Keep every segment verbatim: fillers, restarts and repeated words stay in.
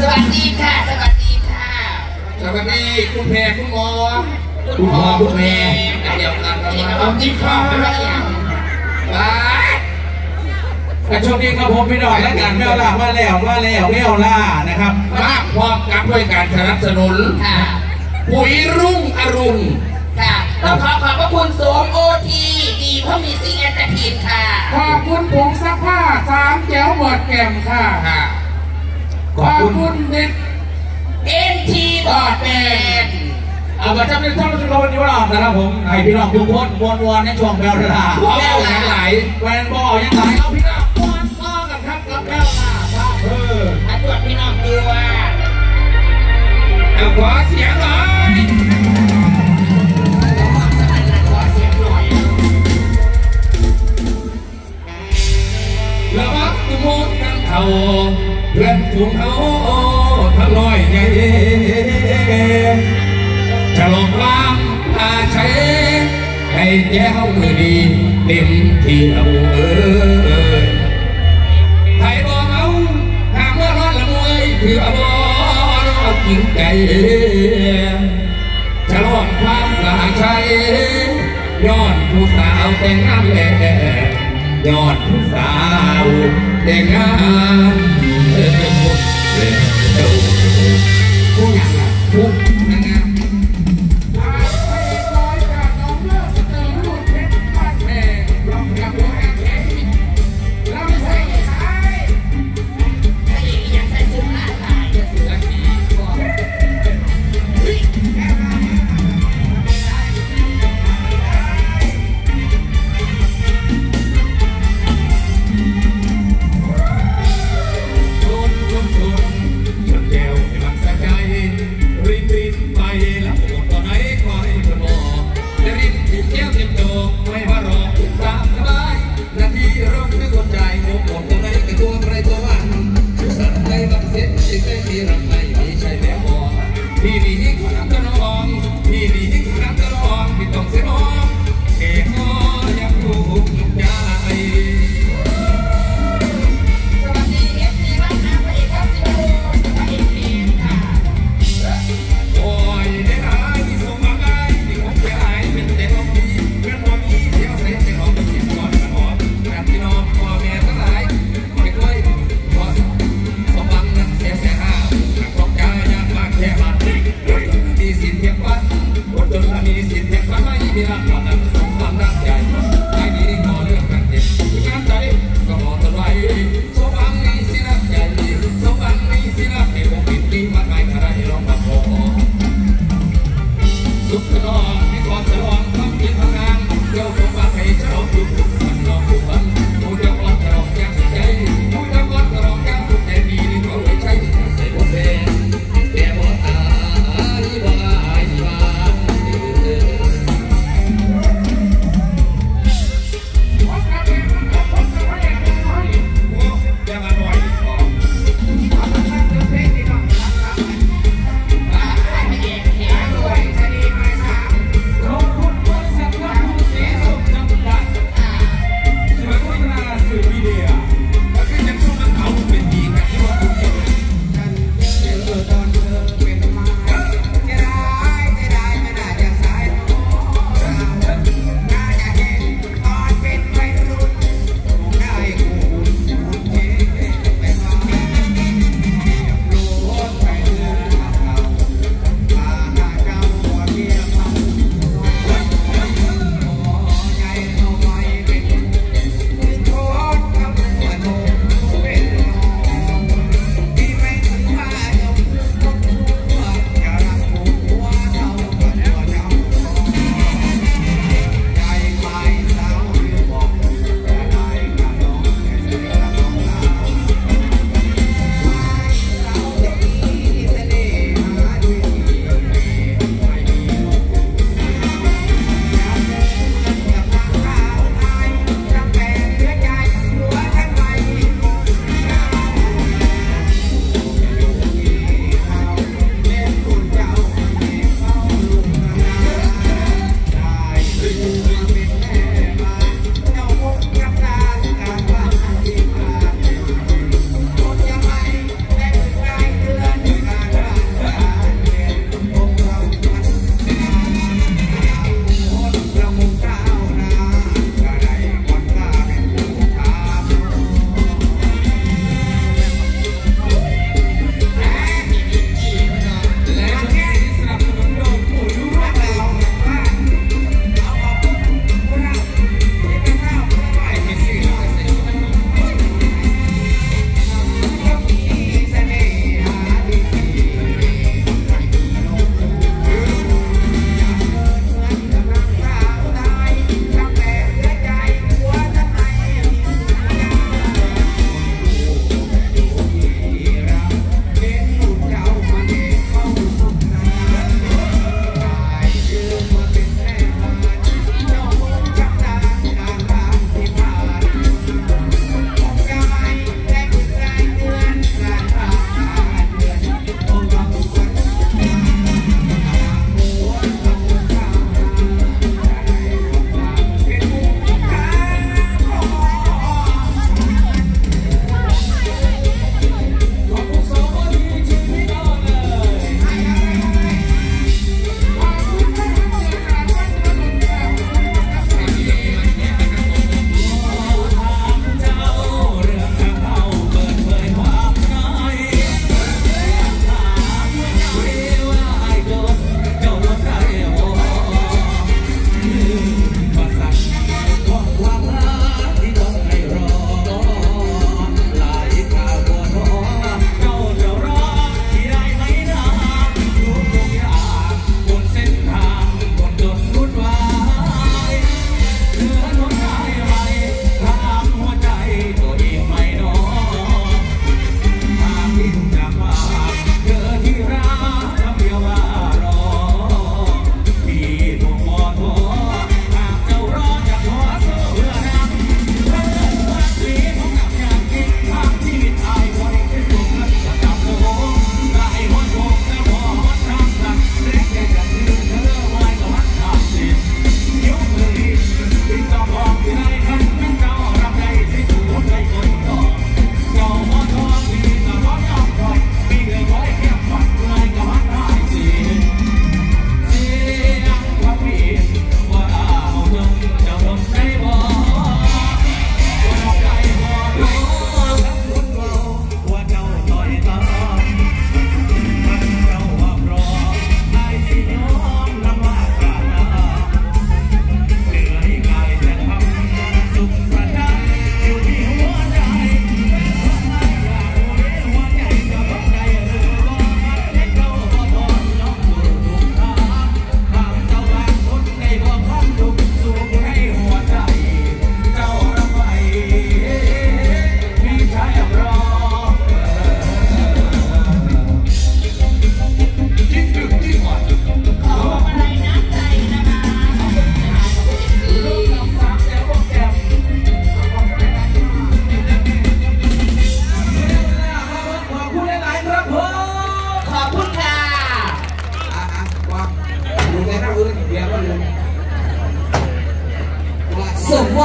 วัสดีค่ะสวัสดีค่ะสวัสดีคุณแพรคุณหมอคุณหมอคุณแพรเดียวกันนะครับที่ข้าวไม่ได้ยังไปแต่ช่วงนี้ครับผมพี่น้องและกันแมวล่ามาแล้วมาแล้วแมวล่านะครับมาพร้อมกับด้วยการสนับสนุนค่ะปุ๋ยรุ่งอรุณค่ะต้องขอขอบพระคุณโสมโอทีดีเพราะมีซิงแอนตาทีนค่ะขอบคุณผงซักผ้าสามแก้วหมดแก้มค่ะขอบคุณเด็กเอ็นทีบอร์ดแบนเอามาจำเป็นท่านผู้ชมวันนี้ว่านะครับผมให้พี่น้องทุกคนวนวนในช่วงแมวล่าแมวล่าไหลแวนบอลยังไหลเอาพี่น้องวนซ้อกันครับกับแมวล่าเออมาตรวจพี่น้องดูว่าเอาขอเสียงหน่อยขอเสียงหน่อยระวังตุมุดกันเขาเพื่อนฝูงเขาทั้งน้อยใหญ่ฉลองความอาชัยให้แก้วมือดีเต็มที่เอาเอ้ยไทยบ่เมาหากเมื่อร้อนละมวยคือเอาบ่เอากินไก่ฉลองความอาชัยย้อนผู้สาวแต่งงานแลย้อนผู้สาวแต่งงานเร็วเร็วผู้ยังอ่ะผู้นางงามข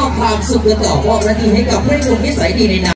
ความสุขกันต่อมอบหน้าที่ให้กับพระหนุ่มนิสัยดีใน